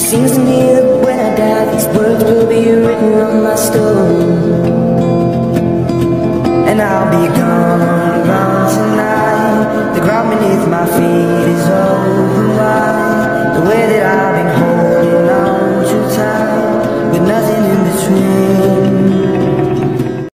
Seems to me that when I die, these words will be written on my stone. And I'll be gone, gone tonight. The ground beneath my feet is open wide. The way that I